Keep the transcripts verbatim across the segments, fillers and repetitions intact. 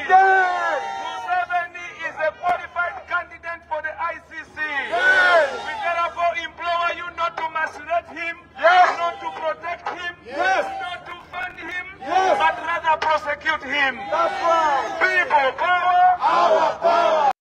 Yes! Museveni is a qualified candidate for the I C C. Yes! We therefore implore you not to macerate him, Yes! not to protect him, Yes! not to fund him, Yes! but rather prosecute him. That's right! People power, Our power!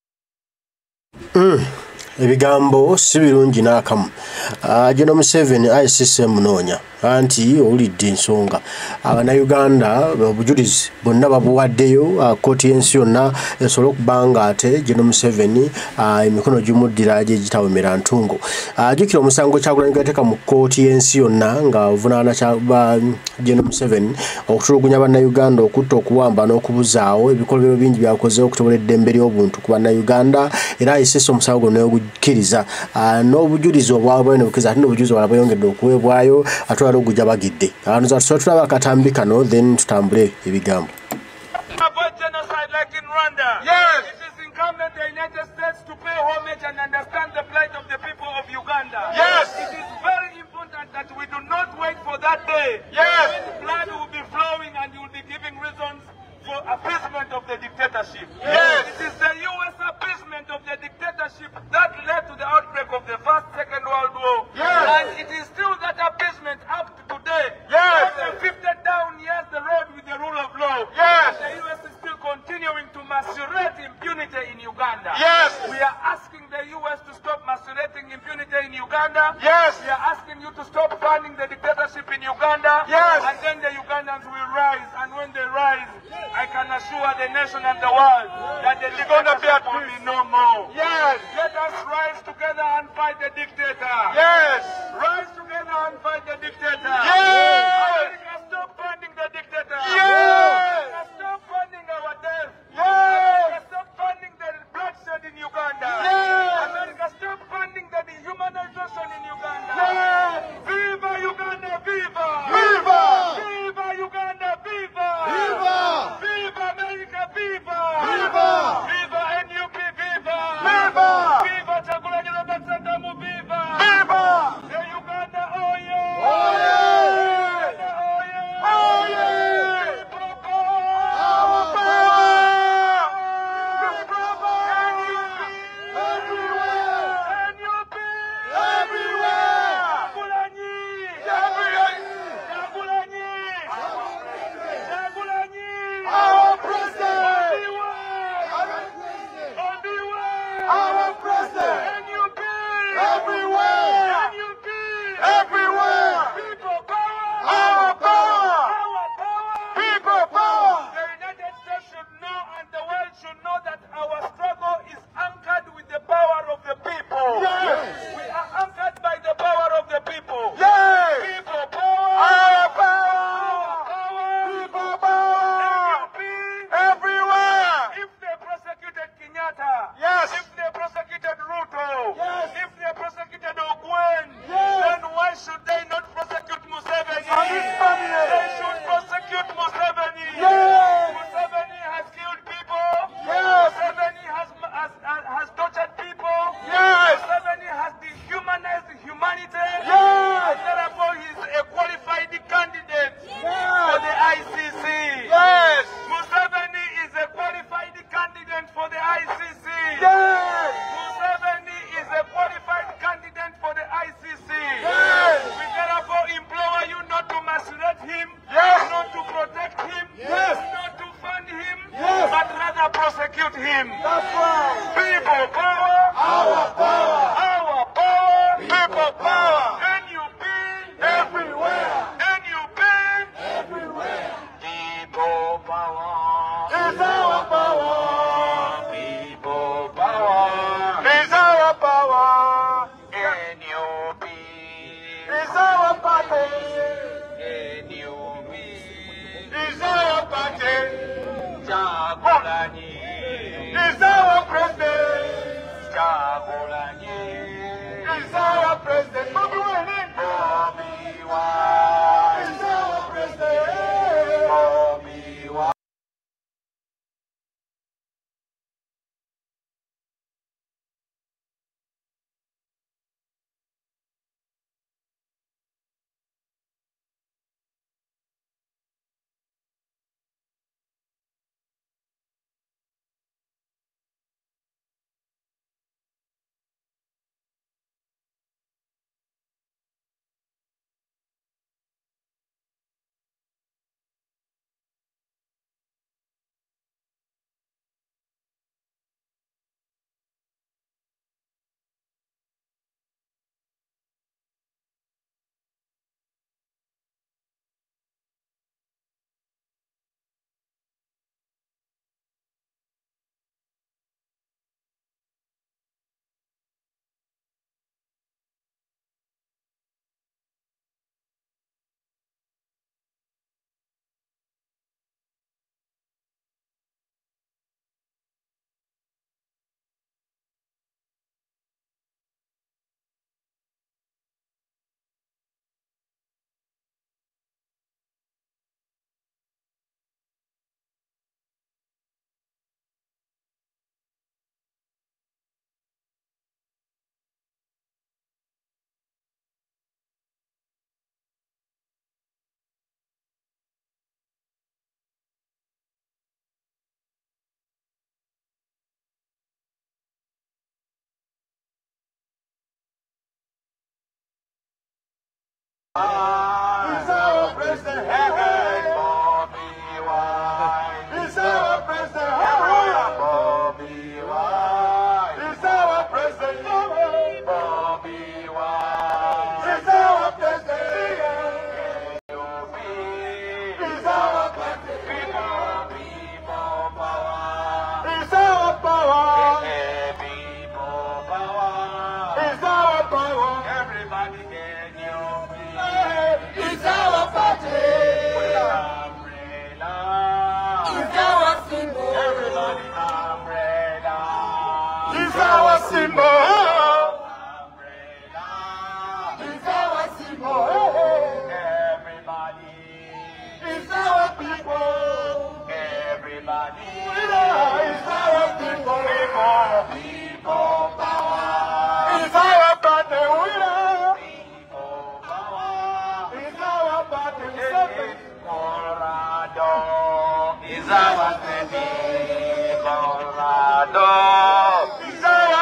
Mm. Ebigambo si birungi n'akamu. Uh, General Museveni I C C munoonya anti owulidde ensonga Abannayuganda obujulizi bonna babuwaddeyo uh, kkooti y'ensi yonna esobole okubanga ate General Museveni uh, emikono gimuddira gyegitawemera ntungo. Ajjukira uh, omusango Kyagulanyi gwe yateeka mu kkooti y'ensi yonna nga ovunaana General Museveni okutulugunya Abannayuganda, okutta, okuwamba n'okubuzaawo ebikolwa bingi byakoze okutobola eddembe ly'obuntu ku Bannayuganda, era I C C omusango guno kiriza uh, n'obujulizi obwabwe n'obukiza ate n'obujulizi obwala bweyongedde okuweebwayo ate waliwo gujja bagidde. Abantu tusobola tulaba akatambi kano then tutambule ebigambo. avoid genocide like in Rwanda. Yes! It is incumbent the United States to pay homage and understand the plight of the people of Uganda. Yes! It is very important that we do not wait for that day. Yes! When blood will be flowing and you will be giving reasons for appeasement of the dictatorship. Yes! It is the U S appeasement of the dictatorship that led to the outbreak of the First Second World War. Yes! And it is still that appeasement up to today. Yes! After fifty down years the road with the rule of law. Yes! The U S is still continuing to macerate impunity in Uganda. Yes! We are asking the U S to stop macerating impunity in Uganda. Yes! We are asking you to stop funding the dictatorship in Uganda. Yes! And then the Ugandans will rise. And when they rise, I can assure the nation and the world that the dictatorship will be no more. Yes! Let us rise together and fight the dictator. Yes! Rise together and fight the dictator. Yes! America, stop funding the dictator. Yes! America, stop funding our death. Yes! America, stop funding the bloodshed in Uganda. Yes! America, stop funding the dehumanization in Uganda. Yes! Viva Uganda, viva! Viva! Viva Uganda, viva! Viva! Viva America, viva! Viva! Viva N U P, viva! Viva! Viva Kyagulanyi Robert Sentamu, viva! Viva! The Uganda, oh yeah! Oh yeah! Uganda, oh yeah! Oh yeah! People power! Our power! People power! Everywhere! N U P! Everywhere! Kyagulanyi! Everywhere! Kyagulanyi! Kyagulanyi! Our president! Obiwa! Our president! N U P! Everywhere! N U P! Everywhere! People power! Our power! Our power! People power! The United States should know and the world should know that our struggle is anchored with the power of the people. Yes! We are anchored by the power of the people. Yes! People power! Our Our power! power! People power! N U P! Everywhere! If they prosecuted Kenyatta, Yes! if they prosecuted Ruto, Yes! if they prosecuted Ogwen, Yes! then why should they not prosecute Museveni? And his family. They should prosecute Museveni. Yes! Museveni has killed people. Yes! Museveni has, has, has, has tortured people. Yes! Museveni has dehumanized humanity. Yes! And therefore he is a qualified candidate for Yes! the I C C. Yes! Museveni is a qualified candidate for the I C C. Yes! Museveni is a qualified candidate for the I C C. Yes! We therefore implore you not to macerate him, Yes! not to protect him, Yes! not to fund him, Yes! but rather prosecute him. That's right! People power, Our power! our power, People power! N U P, Everywhere! N U P, Everywhere! people power. Is our power! People power. Is our power! N U P. Is our party! N U P. Is our party! Kyagulanyi. Is our president! Kyagulanyi. Is our president! Bobby Wine! Bobi Wine. Is our president! Bobi Wine. Is our president. Bobby Wine. Is our president. Bobby Wine. Is our president. Bobby Wine. Is our president. Is our president. People power. Is our power. People power. Is our power. Everybody can you be. Is our party. Umbrella. Is our symbol. Everybody umbrella. Is our symbol. Umbrella. Is our symbol. Everybody. Is our people. Everybody. Is our people. People power. Is our party. People power. Is our party. Colorado. Is our baby. Colorado. Is our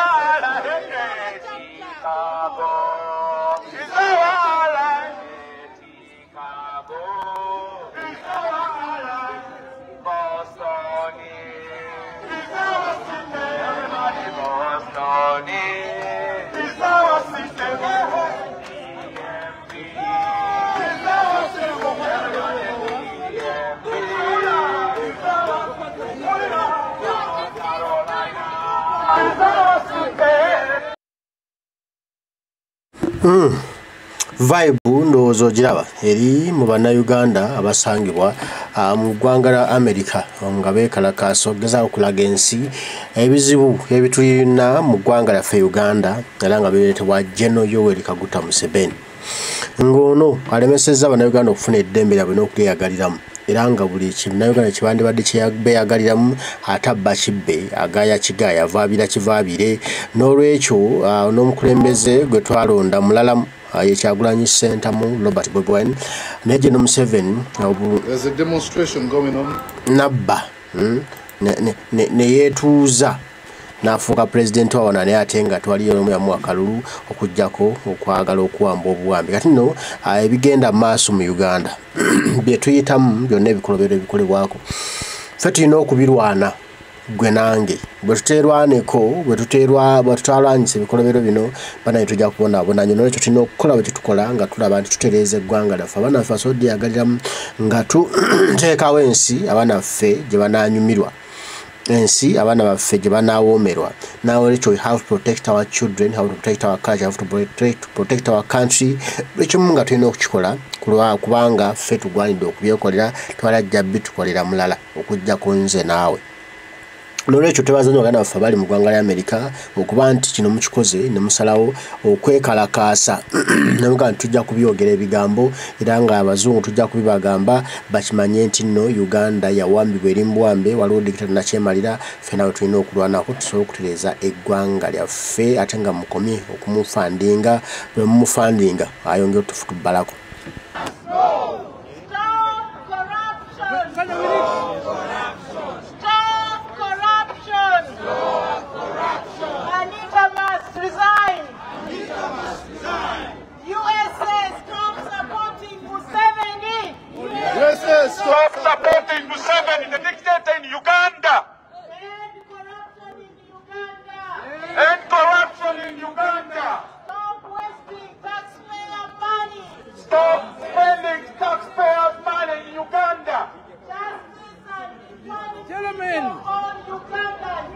Chicago. Is our Chicago. Is our Boston. Is our city. Everybody Boston. Is our city. D M V. Is our city. Everybody D M V. Is our North Carolina. Is our city. Mm. Vibe ndowooza ogiraba eri mu bannayuganda abasangibwa mu ggwanga lya America nga beekalakaasa okugezaako okulaga ensi ebizibu ebitulina mu ggwanga lyaffe Uganda era nga bireetebwa General Yoweri Kaguta Museveni ng'ono alemesezza bannayuganda okufuna eddembe lyabwe n'okweyagaliramu era nga buli kinnayuganda kibandibadde kyebeeyagaliramu ate abba kibbe agaaya kigaaya avaabira kivaabire n'olwekyo n'omukulembeze gwe twalonda mulalamu Kyagulanyi Ssentamu Robert Bobi Wine ne General Museveni. There's a demonstration going on. Nabba ne yeetuuza n'afuuka pulezidenti wabona naye ate nga twaliyo n'omuyamu akalulu okujjako okwagala okuwamba obuwambi kati nno ebigenda mu maaso mu Uganda bye tuyitamu byonna ebikolobero ebikolebwako ffe tulina okubirwana gwe nange bwe tuteerwaneko bwe tuteerwa bwe tutalwanyisa ebikolobero bino banaye tujja kubonaabona nnyo n'ekyo tulina okukola bwe tutukola nga tulaba nti tutereeza eggwanga lyaffe abaana baffe asooddeyagaliramu nga tuteekawo ensi abaana baffe gye banaanyumirwa ensi abaana baffe gye banawoomerwa nawe ekyo we have to protect our children, have to protect our culture, have to protect, to protect our country buli kimu nga tulina okukikola kubanga ffe tugwanidde okubyekolera twalajja bitukolera mulala okujjako nze naawe n'olwekyo twebaza nnyo baganda baffe abali mu ggwanga lya America okuba nti kino mukikoze ne musalawo okwekalakaasa namuga nti tujja kubyogera ebigambo era nga abazungu tujja kubibagamba bakimanye nti nno Uganda yawambibwa eri mbwambe waliwo dikitata nakyemalira ffe nawe tulina okulwanako tusobole okutereeza eggwanga lyaffe ate nga mukomye okumufandinga bwe mumufandinga ayongera otufutubbalako. Stop supporting Museveni, the dictator in Uganda. End corruption in Uganda. Stop wasting taxpayer money. Stop spending taxpayers' money in Uganda. Justice and equality Gentlemen. for all Ugandans.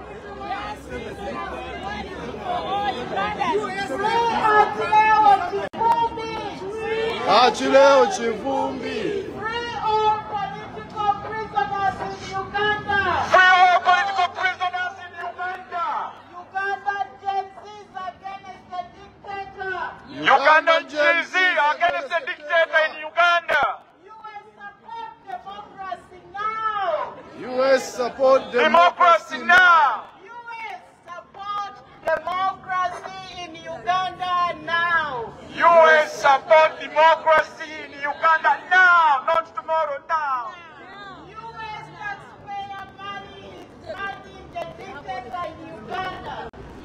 Achileo Chivumbi. Free all political prisoners in Uganda. Free all political prisoners in Uganda. Ugandan Gen Z against the dictator. Ugandan Gen Z against the dictator in Uganda. U S support democracy now. U S support Democracy now. U S support democracy in Uganda now. U S support democracy in Uganda now, not tomorrow, now. U S taxpayer money is funding the dictator in Uganda.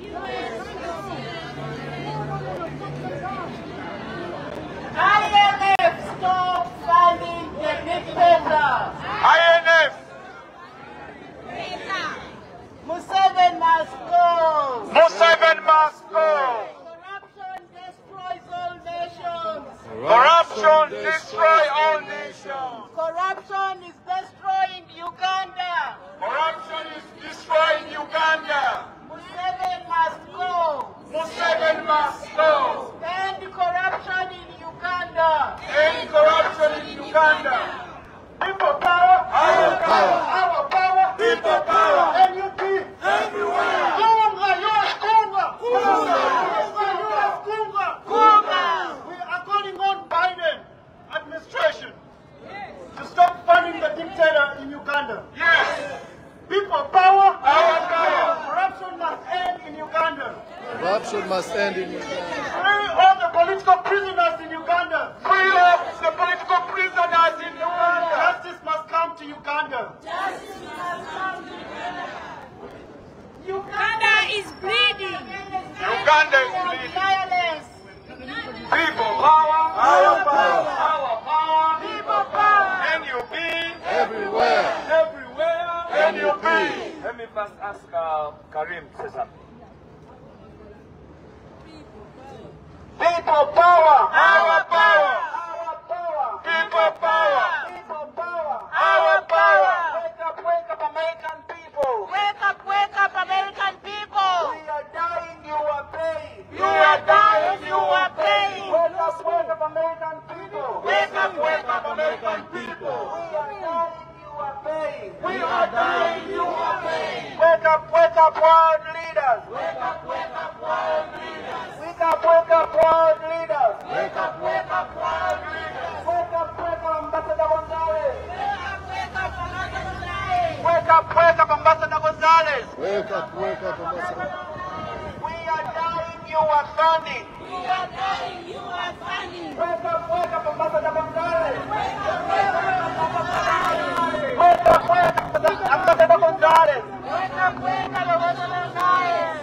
I am a Corruption destroy all nations. Corruption is destroying Uganda. Corruption is destroying Uganda. Museveni must go. Museveni must go. End corruption in Uganda. End corruption in Uganda. People power. Our power. Our power. People power. N U P. Everywhere. Kunga, U S Kunga. Kunga. U S Kunga. Kunga. We are calling on Biden administration to stop funding the dictator in Uganda. Yes. People power. Our power. Corruption must end in Uganda. Corruption must end in Uganda. Free all the political prisoners in Uganda. Free up the political prisoners in Uganda. Justice must come to Uganda. Uganda is bleeding. Uganda is bleeding. Violence. People power. Our power. Our power. People power. N U P. Everywhere. Everywhere. N U P. Let me first ask uh, Karim to say something. People power. Our power. Our power. People power. People power. Our power. Wake up, wake up, American people. Wake up, wake up, American people. We are dying, you are paying. You are dying. You are paying. Wake up, wake up, American people. Wake up, wake up, American people. We are dying, you are paying. We are dying. You are paying. Wake up, wake up, world leaders. Wake up, wake up, world leaders. Wake up, wake up, world leaders. Wake up, wake up, world leaders. Wake up, wake up, Ambassador Gonzalez. Wake up, wake up, Ambassador Gonzalez. Wake up, wake up, Ambassador. We are dying, you are funding. You are dying. You are funny. Wake up, wake up, Ambassador Gonzalez. Wake up, wake up, Wake up, wake up, Ambassador Gonzalez. wake up, wake up, Ambassador Gonzalez.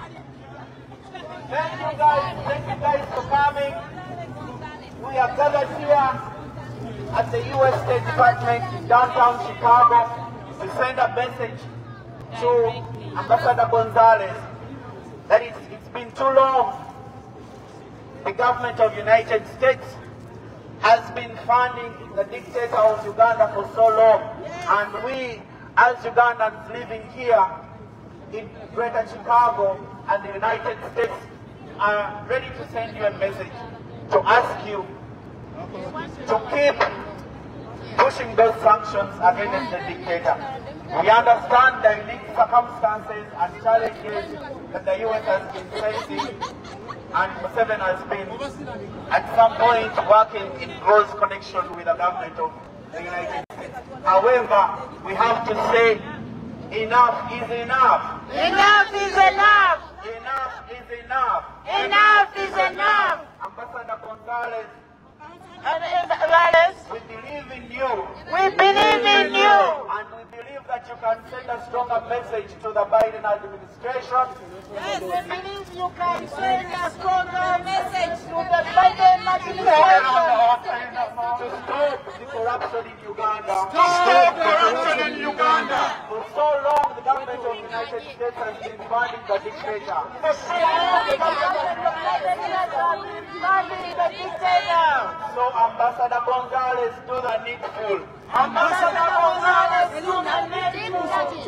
Thank you guys, thank you guys for coming. We are gathered here at the U S State Department in downtown Chicago to send a message to Ambassador Gonzalez that it's, it's been too long. The government of the United States has been funding the dictator of Uganda for so long, and we as Ugandans living here in Greater Chicago and the United States are ready to send you a message to ask you to keep pushing those sanctions against the dictator. We understand the unique circumstances and challenges that the U S has been facing, and Museveni has been at some point working in close connection with the government of the United States. However, we have to say enough is enough. Enough is enough. Enough is enough. Enough is enough. Ambassador Gonzalez, And Gonzalez, we believe in you. we believe in you. And we believe that you can send a stronger message to the Biden administration. Yes, we believe you can send a stronger message to the Biden administration. To stop the corruption in Uganda. To stop corruption in Uganda. For so long, the government of the United States has been funding the dictator. For so long, the government of the United States has been funding the dictator. So Ambassador Gonzalez, do the needful. Ambassador Gonzalez, do the needful.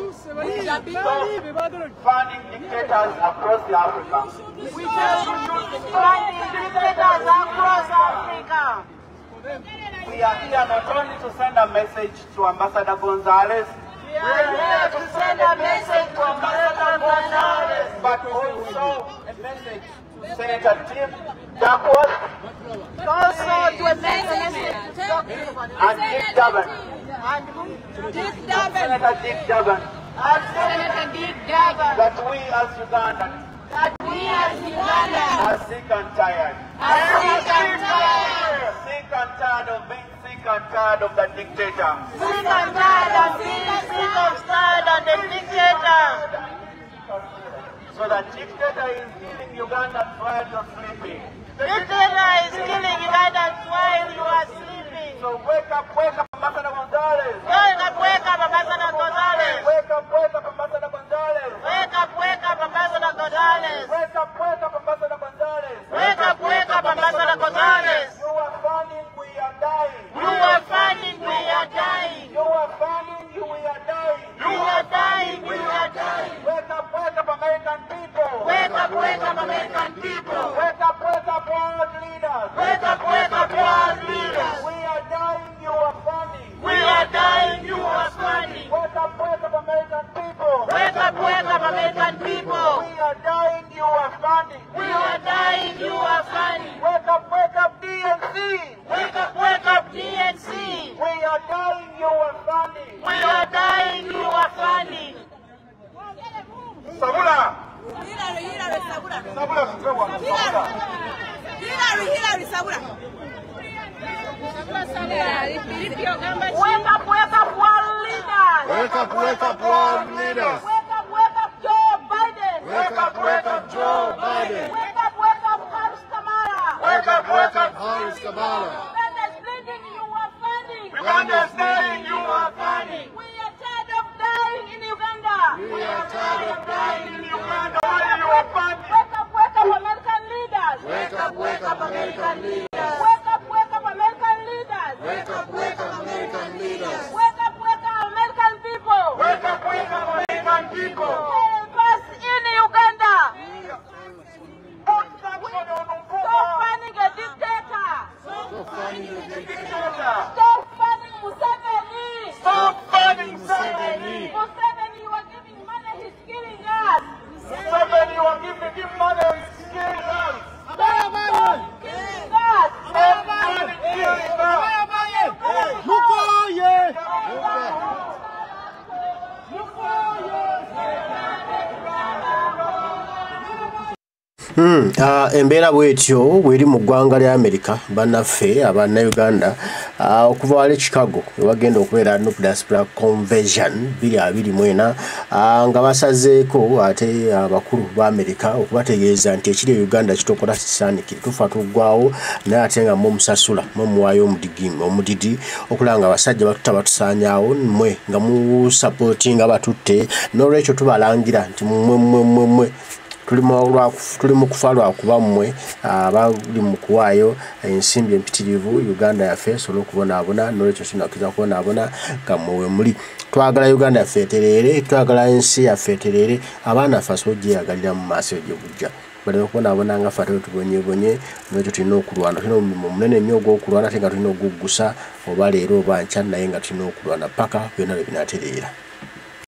Funding dictators across the Africa. We shall fund dictators across Africa. We are here not only to send a message to Ambassador Gonzalez, We are here to send a message to Ambassador Gonzalez, but also a message to Senator Tim Duckworth also to a message and Dick Durban. and Dick Durban, Senator Dick Durban, and Senator Dick Durban, that we as Ugandans that we as Ugandans are sick and tired. are sick and tired, Sick and tired of being sick and tired of the dictator. sick and tired of being sick and tired of the dictator. So the dictator is killing Ugandans while you're sleeping. The dictator is killing Ugandans while you are sleeping. So wake up, wake up, Ambassador Gonzalez. Wake up, wake up, Ambassador Gonzalez. Wake up, wake up, Ambassador Gonzalez. Wake up, wake up, Ambassador Gonzalez. Wake up, wake up, Ambassador Gonzalez. Wake up, wake up, Ambassador Gonzalez. You are Wake up, wake up, world leaders. Wake up, wake up, world leaders. Wake up, wake up, Joe Biden. Wake up, wake up, Joe Biden. Wake up, wake up, Harris Kamala. Wake up, wake up, Harris Kamala. Uganda is bleeding, you are funding. Uganda is dying, you are funding. We are tired of dying in Uganda. We are tired of dying in Uganda. Why you are funding? Wake up, wake up, American leaders. Wake up, wake up, American leaders. Wake up, wake up, American leaders. Wake up, wake up, American leaders. Wake up, wake up, American people. Wake up, wake up, American people. Help us in Uganda. Put sanction on Stop Mpuga. funding a dictator. So funny the Dictator. Stop funding Museveni. Stop funding Museveni. Museveni, you are giving money, he's killing us. Museveni, you are giving him money and he's killing us. Stop killing us. Stop money killing us. Hmm, uh, embeera bwetyo bweri mu ggwanga lya America bannaffe abannayuganda uh, okuva wale Chicago wagenda okubeera no diaspora convention biri abiri mwena uh, nga basazeeko ate abakulu uh, ba America okubategeeza nti ekiri Uganda kitokola kisaanikire tufa tuggwawo naye ate nga mu musasula mu muwaayo omudigimi omudidi okulanga abasajja batuta batusaanyaawo mmwe nga mu supporting abatutte n'olwekyo tubalangira nti mmwe mmwe mmwe mmwe tuli mu kufa lwa kuba mmwe abali mu kuwaayo ensimbi empitirivu Uganda yaffe esobola okubonaabona n'olwekyo sinakiza kubonaabona nga mmwe muli twagala Uganda yaffe etereere twagala ensi yaffe etereere abaana ffe asobola ogyeyagalira mu maaso gye bujja baleme okubonaabona nga ffe ate tubonyebonye n'ekyo tulina okulwana tulina omulimu munene nnyo ogw'okulwana ate nga tulina oguggusa oba leero oba nkya naye nga tulina okulwana paka byonna bye binaatereera.